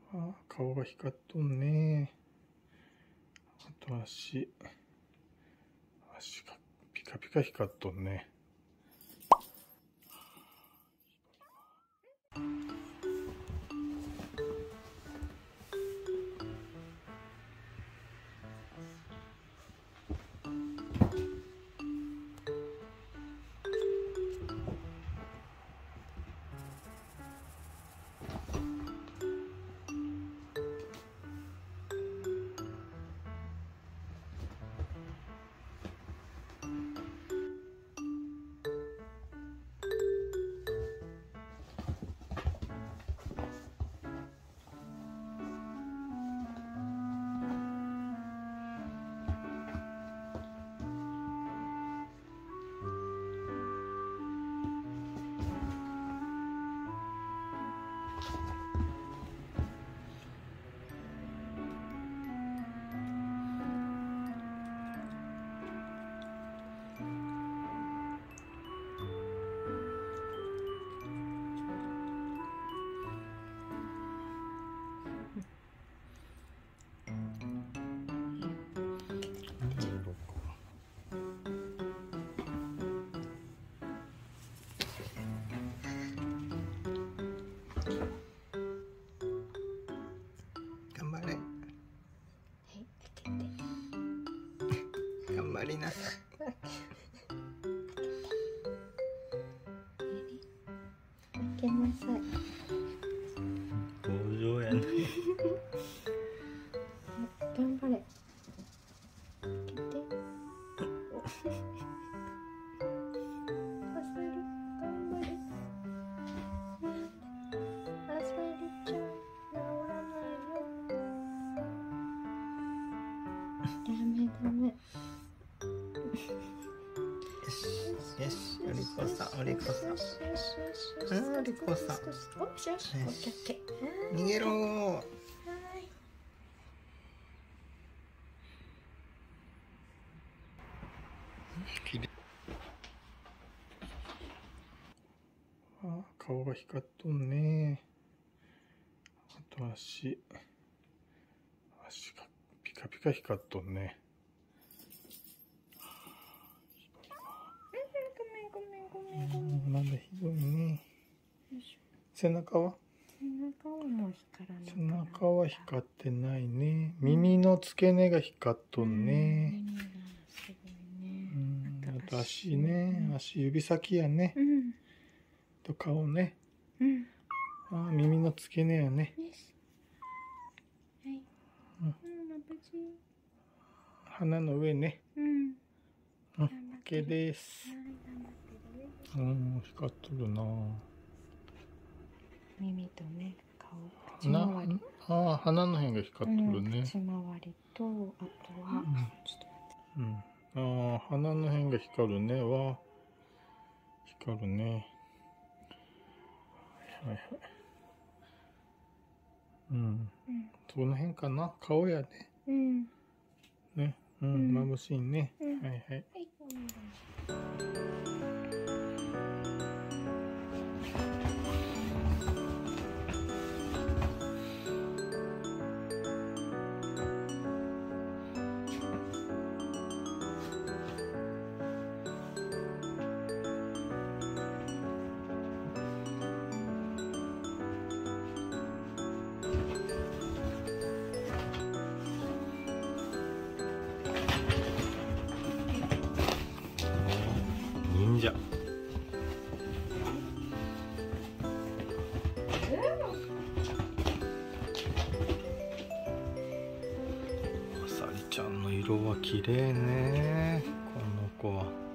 あ、顔が光っとんね。あと足がピカピカ光っとんね。頑張れ。 はい、開けて。 頑張りなさい。 開けなさい。 強情やね。 頑張れ。開けて。あさり、頑張れ。あさりちゃん、治らないよ。ダメダメ。 よし、お利口さん、お利口さん。お利口さん。 おしよし、オッケーオッケー。 逃げろー。 はい。 きれい。あ、顔が光っとんね。あと足がピカピカ光っとんね。なんだ、ひどいね。背中はもう光らない。 背中は光ってないね。耳の付け根が光っとんね。 すごいね。 あと足ね。足指先やね。と顔ね。あ、耳の付け根やね。 はい。 鼻の上ね。OK です。光っとるな。 耳とね、顔、口周り。 鼻の辺が光っとるね。 口周りと、あとは、ちょっと待って。 鼻の辺が光るね。光るね。はいはい。その辺かな。顔やね。ね。眩しいね。はいはい。忍者。あさりちゃんの色は綺麗ね。この子は。